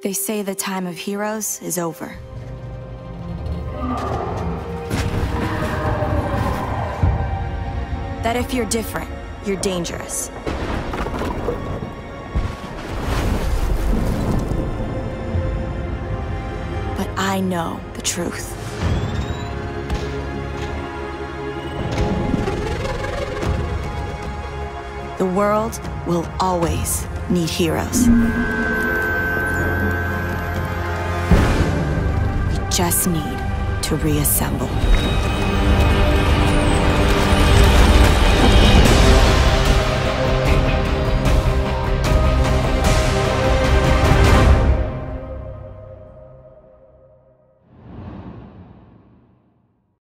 They say the time of heroes is over. That if you're different, you're dangerous. But I know the truth. The world will always need heroes. We just need to reassemble.